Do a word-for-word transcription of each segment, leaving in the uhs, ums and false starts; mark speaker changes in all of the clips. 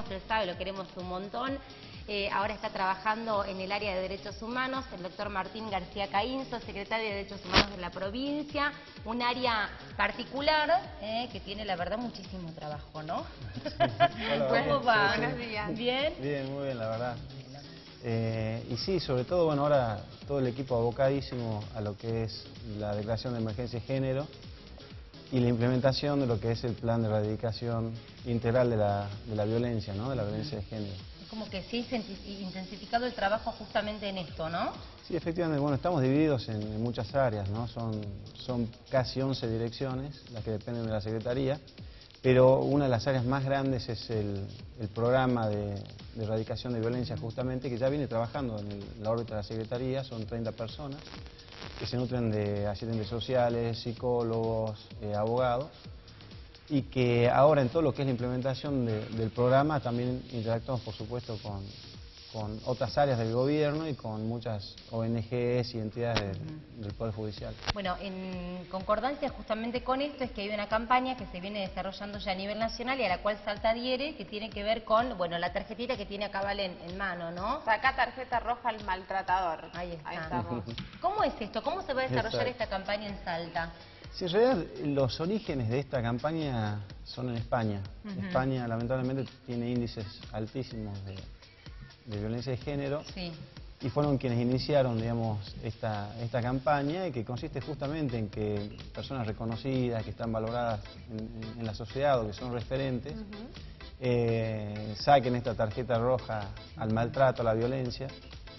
Speaker 1: él sabe, lo queremos un montón. Eh, ahora está trabajando en el área de Derechos Humanos, el doctor Martín García Caínzo, secretario de Derechos Humanos de la provincia, un área particular eh, que tiene, la verdad, muchísimo trabajo, ¿no?
Speaker 2: Sí. Hola,
Speaker 1: ¿Cómo va?
Speaker 2: sí, sí.
Speaker 1: Buenos días. ¿Bien?
Speaker 2: Bien, muy bien, la verdad. Eh, y sí, sobre todo, bueno, ahora todo el equipo abocadísimo a lo que es la declaración de emergencia de género y la implementación de lo que es el plan de erradicación integral de la, de la violencia, ¿no? De la violencia de género.
Speaker 1: Es como que sí, intensificado el trabajo justamente en esto, ¿no?
Speaker 2: Sí, efectivamente, bueno, estamos divididos en, en muchas áreas, ¿no? Son, son casi once direcciones las que dependen de la Secretaría, pero una de las áreas más grandes es el, el programa de, de erradicación de violencia, justamente, que ya viene trabajando en, el, en la órbita de la Secretaría, son treinta personas, que se nutren de asistentes sociales, psicólogos, eh, abogados, y que ahora en todo lo que es la implementación de, del programa también interactuamos, por supuesto, con, con otras áreas del gobierno y con muchas O N Ges y entidades del, uh-huh. del Poder Judicial.
Speaker 1: Bueno, en concordancia justamente con esto es que hay una campaña que se viene desarrollando ya a nivel nacional y a la cual Salta adhiere, que tiene que ver con, bueno, la tarjetita que tiene acá Valen en mano, ¿no?
Speaker 3: Saca tarjeta roja al maltratador.
Speaker 1: Ahí está.
Speaker 3: Ahí estamos.
Speaker 1: ¿Cómo es esto? ¿Cómo se va a desarrollar
Speaker 2: Exacto.
Speaker 1: esta campaña en Salta?
Speaker 2: Sí, en realidad los orígenes de esta campaña son en España. Uh-huh. España lamentablemente tiene índices altísimos de, de violencia de género.
Speaker 1: Sí.
Speaker 2: Y fueron quienes iniciaron, digamos, esta, esta campaña, y que consiste justamente en que personas reconocidas, que están valoradas en, en la sociedad o que son referentes, uh-huh. eh, saquen esta tarjeta roja al maltrato, a la violencia,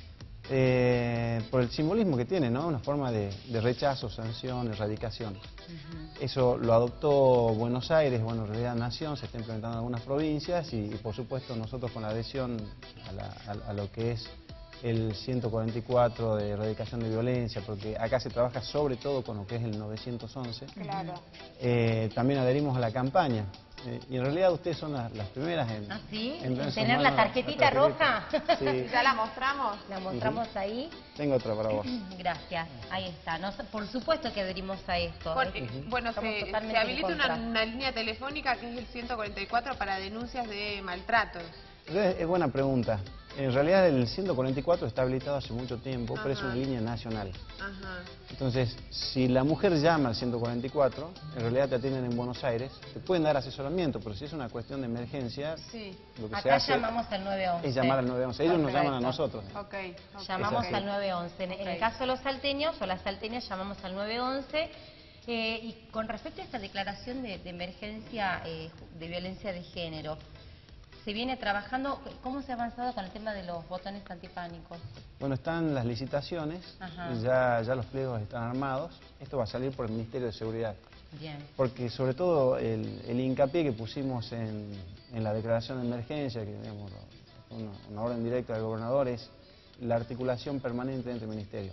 Speaker 2: eh, por el simbolismo que tiene, ¿no? Una forma de, de rechazo, sanción, erradicación. Uh-huh. Eso lo adoptó Buenos Aires, bueno, en realidad Nación, se está implementando en algunas provincias y, y por supuesto nosotros con la adhesión a, la, a, a lo que es el ciento cuarenta y cuatro de erradicación de violencia, porque acá se trabaja sobre todo con lo que es el novecientos once.
Speaker 3: Claro.
Speaker 2: Eh, también adherimos a la campaña. Eh, y en realidad ustedes son las, las primeras en...
Speaker 1: ¿Ah, sí?
Speaker 2: En,
Speaker 1: ¿En tener la tarjetita, la tarjetita roja?
Speaker 2: Sí.
Speaker 3: ¿Ya la mostramos?
Speaker 1: La mostramos uh-huh. ahí.
Speaker 2: Tengo otra para vos.
Speaker 1: Gracias, ahí está. No, por supuesto que adherimos a esto.
Speaker 3: Por, uh-huh. Bueno, se, se habilita una, una línea telefónica que es el ciento cuarenta y cuatro para denuncias de maltratos.
Speaker 2: Es, es buena pregunta. En realidad el ciento cuarenta y cuatro está habilitado hace mucho tiempo, Ajá. pero es una línea nacional. Ajá. Entonces, si la mujer llama al ciento cuarenta y cuatro, en realidad te atienden en Buenos Aires, te pueden dar asesoramiento, pero si es una cuestión de emergencia,
Speaker 1: sí.
Speaker 2: lo que
Speaker 1: Acá
Speaker 2: se hace
Speaker 1: llamamos al nueve once.
Speaker 2: es llamar al nueve once. Ellos
Speaker 1: Perfecto.
Speaker 2: nos llaman a nosotros.
Speaker 3: Okay, okay.
Speaker 1: Llamamos al nueve once. En, okay. en el caso de los salteños o las salteñas llamamos al nueve once. Eh, y con respecto a esta declaración de, de emergencia eh, de violencia de género, se viene trabajando, ¿cómo se ha avanzado con el tema de los botones antipánicos?
Speaker 2: Bueno, están las licitaciones, ya, ya los pliegos están armados, esto va a salir por el Ministerio de Seguridad.
Speaker 1: Bien.
Speaker 2: Porque sobre todo el, el hincapié que pusimos en, en la declaración de emergencia, que digamos, una, una orden directa del gobernador, es la articulación permanente entre ministerios.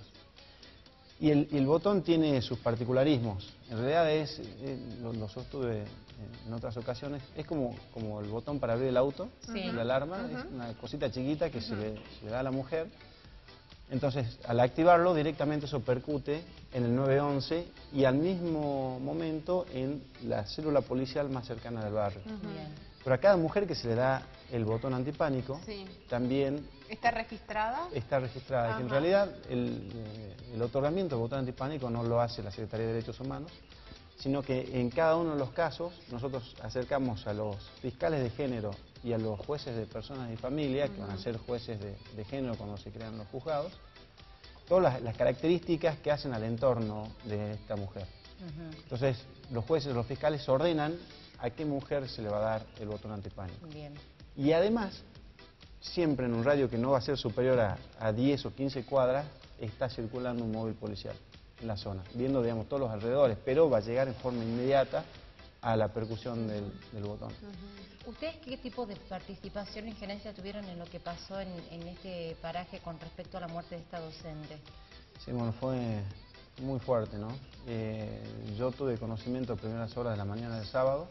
Speaker 2: Y el, y el botón tiene sus particularismos. En realidad es, eh, lo, lo sostuve en otras ocasiones, es como, como el botón para abrir el auto, sí. la alarma, uh-huh. es una cosita chiquita que uh-huh. se, le, se le da a la mujer. Entonces, al activarlo, directamente eso percute en el nueve once y al mismo momento en la célula policial más cercana del barrio. Uh-huh. Pero a cada mujer que se le da el botón antipánico, sí. también...
Speaker 3: ¿Está registrada?
Speaker 2: Está registrada. Ajá. Que en realidad el, el otorgamiento del botón antipánico no lo hace la Secretaría de Derechos Humanos, sino que en cada uno de los casos nosotros acercamos a los fiscales de género y a los jueces de personas y familia, uh-huh. que van a ser jueces de, de género cuando se crean los juzgados, todas las, las características que hacen al entorno de esta mujer. Uh-huh. Entonces, los jueces o los fiscales ordenan a qué mujer se le va a dar el botón antipánico.
Speaker 1: Bien.
Speaker 2: Y además, siempre en un radio que no va a ser superior a, a diez o quince cuadras, está circulando un móvil policial en la zona, viendo, digamos, todos los alrededores, pero va a llegar en forma inmediata a la percusión del, del botón.
Speaker 1: Uh-huh. ¿Ustedes qué tipo de participación e injerencia tuvieron en lo que pasó en, en este paraje con respecto a la muerte de esta docente?
Speaker 2: Sí, bueno, fue muy fuerte, ¿no? Eh, yo tuve conocimiento a primeras horas de la mañana del sábado.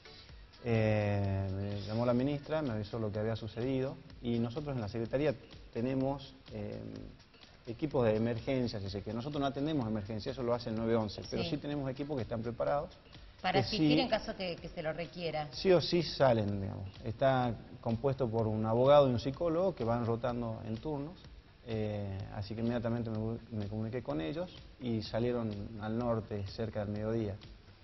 Speaker 2: Eh, me llamó la ministra, me avisó lo que había sucedido y nosotros en la Secretaría tenemos eh, equipos de emergencia, si sé que nosotros no atendemos emergencia, eso lo hace el nueve once, pero sí. sí tenemos equipos que están preparados
Speaker 1: Para asistir sí, en caso que, que se lo requiera.
Speaker 2: Sí o sí salen, digamos. Está compuesto por un abogado y un psicólogo que van rotando en turnos. Eh, así que inmediatamente me, me comuniqué con ellos y salieron al norte cerca del mediodía.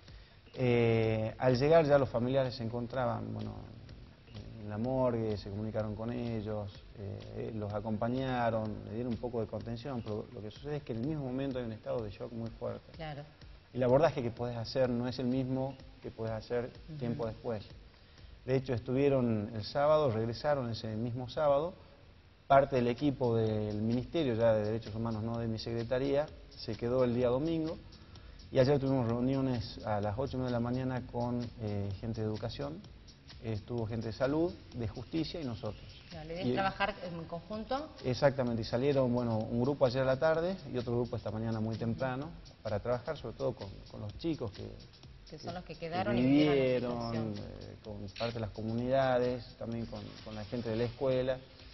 Speaker 2: Eh, al llegar ya los familiares se encontraban, bueno, en la morgue, se comunicaron con ellos, eh, los acompañaron, le dieron un poco de contención, pero lo que sucede es que en el mismo momento hay un estado de shock muy fuerte.
Speaker 1: Claro.
Speaker 2: Y el abordaje que puedes hacer no es el mismo que puedes hacer uh-huh. tiempo después. De hecho, estuvieron el sábado, regresaron ese mismo sábado, parte del equipo del Ministerio ya de Derechos Humanos, no de mi secretaría, se quedó el día domingo, y ayer tuvimos reuniones a las ocho y media de la mañana con eh, gente de educación, estuvo gente de salud, de justicia y nosotros.
Speaker 1: ¿Le deben trabajar en conjunto?
Speaker 2: Exactamente, y salieron, bueno, un grupo ayer a la tarde y otro grupo esta mañana muy temprano para trabajar sobre todo con, con los chicos que,
Speaker 1: que son los que quedaron
Speaker 2: que vivieron,
Speaker 1: y
Speaker 2: eh, con parte de las comunidades, también con, con la gente de la escuela.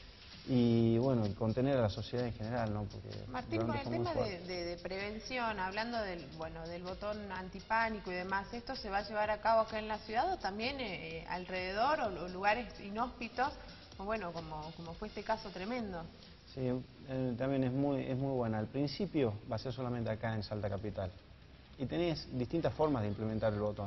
Speaker 2: Y bueno, contener a la sociedad en general, ¿no? Porque
Speaker 3: Martín, con el tema de, de, de prevención, hablando del bueno del botón antipánico y demás, ¿esto se va a llevar a cabo acá en la ciudad o también eh, alrededor o, o lugares inhóspitos, o bueno, como, como fue este caso tremendo?
Speaker 2: Sí, eh, también es muy, es muy buena. Al principio va a ser solamente acá en Salta Capital. Y tenés distintas formas de implementar el botón.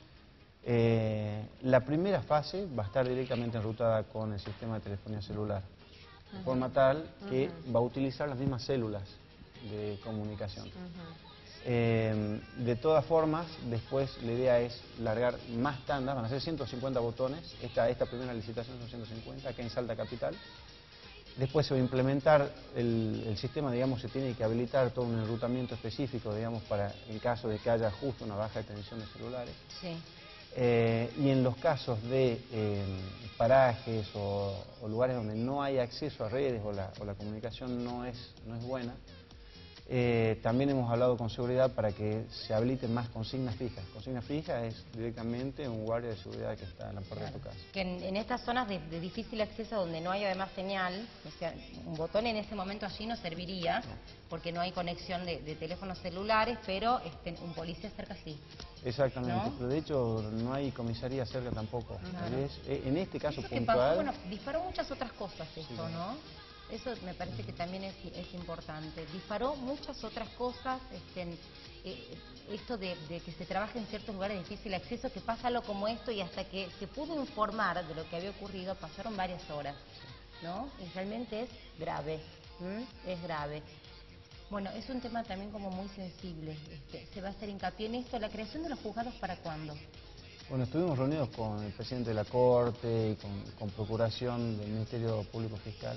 Speaker 2: Eh, la primera fase va a estar directamente enrutada con el sistema de telefonía celular. De forma tal que uh-huh. va a utilizar las mismas células de comunicación. Uh-huh. eh, de todas formas, después la idea es largar más tandas, van a ser ciento cincuenta botones, esta, esta primera licitación son ciento cincuenta, acá en Salta Capital. Después se va a implementar el, el sistema, digamos, se tiene que habilitar todo un enrutamiento específico, digamos, para en caso de que haya justo una baja de tensión de celulares.
Speaker 1: Sí.
Speaker 2: Eh, y en los casos de eh, parajes o, o lugares donde no hay acceso a redes o la, o la comunicación no es, no es buena, eh, también hemos hablado con seguridad para que se habiliten más consignas fijas. Consignas fijas es directamente un guardia de seguridad que está en la puerta claro. de tu casa.
Speaker 1: Que en, en estas zonas de, de difícil acceso donde no hay además señal, o sea, un botón en ese momento allí no serviría, no. porque no hay conexión de, de teléfonos celulares, pero este, un policía cerca sí.
Speaker 2: Exactamente, ¿no? Pero de hecho no hay comisaría cerca tampoco. Claro. Es, en este caso eso puntual...
Speaker 1: Pasó, bueno, disparó muchas otras cosas esto, sí. ¿no? Eso me parece que también es, es importante. Disparó muchas otras cosas, este, eh, esto de, de que se trabaja en ciertos lugares de difícil acceso, que pasa algo como esto y hasta que se pudo informar de lo que había ocurrido pasaron varias horas, ¿no? Y realmente es grave, ¿m? es grave. Bueno, es un tema también como muy sensible, este, se va a hacer hincapié en esto. ¿La creación de los juzgados para cuándo?
Speaker 2: Bueno, estuvimos reunidos con el presidente de la Corte y con, con Procuración del Ministerio Público Fiscal.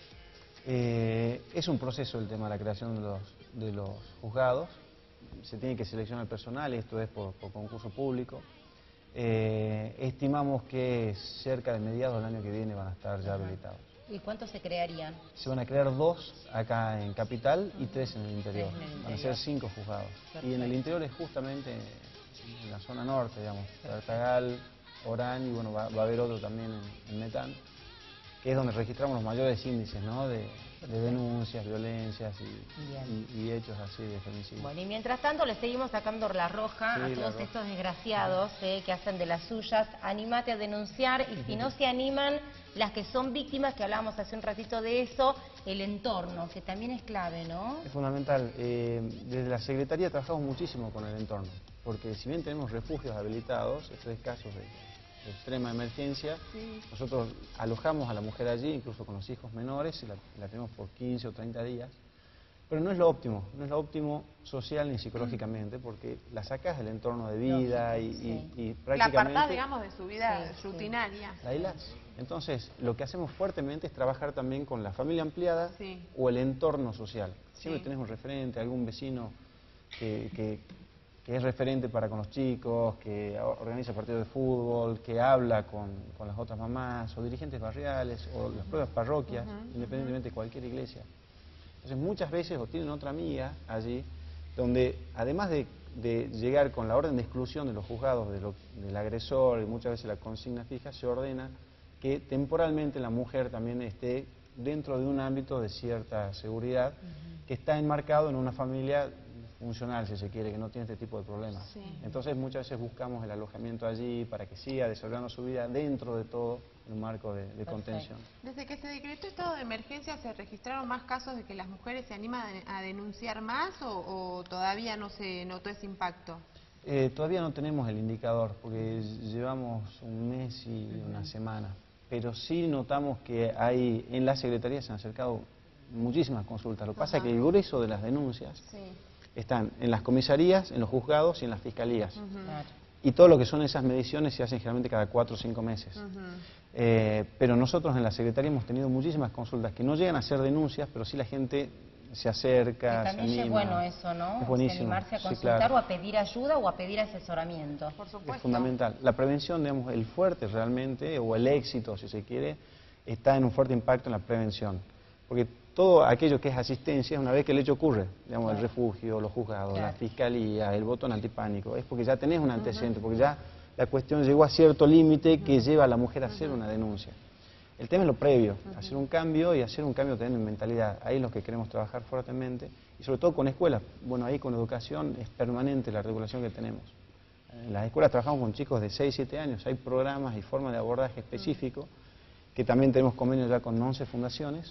Speaker 2: Eh, es un proceso el tema de la creación de los, de los juzgados. Se tiene que seleccionar el personal, esto es por, por concurso público. Eh, estimamos que cerca de mediados del año que viene van a estar ya habilitados.
Speaker 1: ¿Y cuántos se crearían?
Speaker 2: Se van a crear dos acá en Capital y tres en el interior. En el interior. Van a ser cinco juzgados. Perfecto. Y en el interior es justamente en la zona norte, digamos, Tartagal, Orán y bueno, va, va a haber otro también en, en Metán, que es donde registramos los mayores índices, ¿no? de, de denuncias, violencias y, y, y hechos así de femicidio.
Speaker 1: Bueno, y mientras tanto le seguimos sacando la roja sí, a todos roja. estos desgraciados eh, que hacen de las suyas. Anímate a denunciar y si no se animan, las que son víctimas, que hablábamos hace un ratito de eso, el entorno, que también es clave, ¿no?
Speaker 2: Es fundamental. Eh, desde la Secretaría trabajamos muchísimo con el entorno, porque si bien tenemos refugios habilitados, estos es casos de... de extrema emergencia, sí. nosotros alojamos a la mujer allí, incluso con los hijos menores, y la, la tenemos por quince o treinta días, pero no es lo óptimo, no es lo óptimo social ni psicológicamente, porque la sacás del entorno de vida y, sí. y, y prácticamente...
Speaker 3: La apartás, digamos, de su vida sí, rutinaria.
Speaker 2: La aislás. Entonces, lo que hacemos fuertemente es trabajar también con la familia ampliada sí. o el entorno social. Siempre sí. tenés un referente, algún vecino que... que que es referente para con los chicos, que organiza partidos de fútbol, que habla con, con las otras mamás, o dirigentes barriales, o las propias parroquias, uh-huh, independientemente uh-huh. de cualquier iglesia. Entonces muchas veces o tienen otra amiga allí, donde además de, de llegar con la orden de exclusión de los juzgados de lo, del agresor, y muchas veces la consigna fija, se ordena que temporalmente la mujer también esté dentro de un ámbito de cierta seguridad, uh-huh. que está enmarcado en una familia funcional, si se quiere, que no tiene este tipo de problemas.
Speaker 3: Sí.
Speaker 2: Entonces muchas veces buscamos el alojamiento allí para que siga desarrollando su vida dentro de todo en un marco de, de contención.
Speaker 3: Desde que se decretó estado de emergencia, ¿se registraron más casos de que las mujeres se animan a denunciar más o, o todavía no se notó ese impacto?
Speaker 2: Eh, todavía no tenemos el indicador porque llevamos un mes y una semana, pero sí notamos que hay en la Secretaría se han acercado muchísimas consultas. Lo que pasa es que el grueso de las denuncias
Speaker 3: Sí.
Speaker 2: están en las comisarías, en los juzgados y en las fiscalías.
Speaker 3: Uh-huh.
Speaker 1: Claro.
Speaker 2: Y todo lo que son esas mediciones se hacen generalmente cada cuatro o cinco meses.
Speaker 3: Uh-huh.
Speaker 2: eh, pero nosotros en la Secretaría hemos tenido muchísimas consultas que no llegan a ser denuncias, pero sí la gente se acerca,
Speaker 1: Que
Speaker 2: se
Speaker 1: también
Speaker 2: anima.
Speaker 1: es bueno eso, ¿no?
Speaker 2: Es buenísimo.
Speaker 1: Animarse a
Speaker 2: sí,
Speaker 1: consultar
Speaker 2: claro.
Speaker 1: o a pedir ayuda o a pedir asesoramiento.
Speaker 3: Por
Speaker 2: Es
Speaker 3: supuesto.
Speaker 2: fundamental. La prevención, digamos, el fuerte realmente, o el éxito, si se quiere, está en un fuerte impacto en la prevención. Porque todo aquello que es asistencia, una vez que el hecho ocurre, digamos,
Speaker 1: Claro.
Speaker 2: el refugio, los juzgados,
Speaker 1: Claro.
Speaker 2: la fiscalía, el botón antipánico, es porque ya tenés un antecedente, porque ya la cuestión llegó a cierto límite que lleva a la mujer a hacer una denuncia. El tema es lo previo, hacer un cambio y hacer un cambio también en mentalidad. Ahí es lo que queremos trabajar fuertemente y sobre todo con escuelas. Bueno, ahí con educación es permanente la regulación que tenemos. En las escuelas trabajamos con chicos de seis, siete años, hay programas y formas de abordaje específicos, que también tenemos convenios ya con once fundaciones,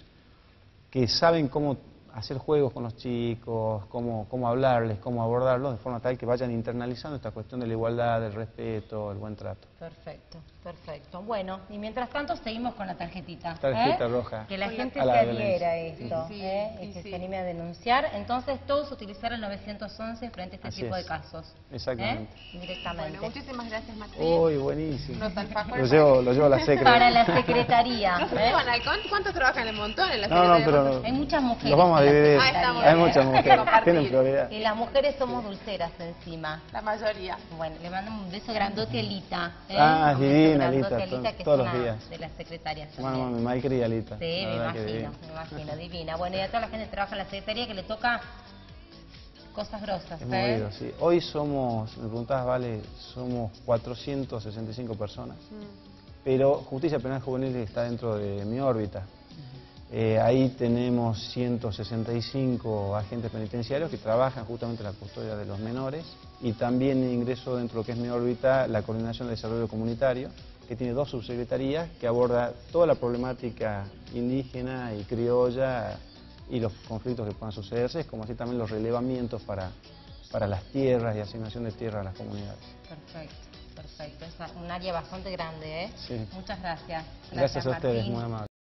Speaker 2: que saben cómo hacer juegos con los chicos, cómo, cómo hablarles, cómo abordarlos, de forma tal que vayan internalizando esta cuestión de la igualdad, del respeto, el buen trato.
Speaker 1: Perfecto, perfecto. Bueno, y mientras tanto seguimos con la tarjetita.
Speaker 2: Tarjeta
Speaker 1: ¿eh?
Speaker 2: roja.
Speaker 1: Que la
Speaker 3: Con la-
Speaker 1: gente
Speaker 2: a
Speaker 1: se
Speaker 2: la
Speaker 1: adhiera a
Speaker 2: violencia.
Speaker 1: esto,
Speaker 3: Sí,
Speaker 1: ¿eh?
Speaker 3: sí,
Speaker 1: y que
Speaker 3: sí.
Speaker 1: se anime a denunciar. Entonces todos utilizar el nueve once frente a este
Speaker 2: Así
Speaker 1: tipo
Speaker 2: es.
Speaker 1: de casos.
Speaker 2: Exactamente.
Speaker 1: ¿eh? Directamente.
Speaker 3: Bueno, muchísimas gracias, Martín.
Speaker 2: Uy, buenísimo.
Speaker 3: Los alfajores
Speaker 2: Lo llevo, lo llevo a la secre.
Speaker 1: Para la secretaría.
Speaker 3: ¿No se
Speaker 1: ¿eh?
Speaker 3: llevan alcohol? ¿Cuántos trabajan en montón en la
Speaker 2: No, no,
Speaker 3: Secretaría de
Speaker 2: pero
Speaker 1: Hay muchas mujeres.
Speaker 2: los vamos a
Speaker 1: en la
Speaker 2: dividir.
Speaker 3: Ah, está muy
Speaker 2: Hay
Speaker 3: bien.
Speaker 2: muchas mujeres,
Speaker 3: Compartir.
Speaker 2: tienen prioridad.
Speaker 1: Y las mujeres somos dulceras encima.
Speaker 3: La mayoría.
Speaker 1: Bueno, le mando un beso grandote a Lita. ¿eh?
Speaker 2: Ah,
Speaker 1: Un beso
Speaker 2: divina,
Speaker 1: grandote
Speaker 2: Lita,
Speaker 1: a Lita,
Speaker 2: to-
Speaker 1: que
Speaker 2: todos
Speaker 1: es
Speaker 2: los
Speaker 1: una
Speaker 2: días.
Speaker 1: de las secretarias
Speaker 2: Bueno,
Speaker 1: también.
Speaker 2: mi malcriada Lita.
Speaker 1: Sí,
Speaker 2: la
Speaker 1: me
Speaker 2: verdad que
Speaker 1: imagino,
Speaker 2: divina.
Speaker 1: me imagino, divina. Bueno, y a toda la gente que trabaja en la secretaría que le toca cosas grosas,
Speaker 2: Es
Speaker 1: ¿eh?
Speaker 2: movido, sí. Hoy somos, me preguntabas, Vale, somos cuatrocientas sesenta y cinco personas, pero Justicia Penal Juvenil está dentro de mi órbita. Eh, ahí tenemos ciento sesenta y cinco agentes penitenciarios que trabajan justamente en la custodia de los menores y también ingreso dentro de lo que es mi órbita la Coordinación de Desarrollo Comunitario, que tiene dos subsecretarías que aborda toda la problemática indígena y criolla y los conflictos que puedan sucederse, como así también los relevamientos para, para las tierras y asignación de tierras a las comunidades.
Speaker 1: Perfecto, perfecto. Es un área bastante grande, ¿eh?
Speaker 2: Sí.
Speaker 1: Muchas gracias.
Speaker 2: Gracias a ustedes,
Speaker 1: Martín.
Speaker 2: muy amable.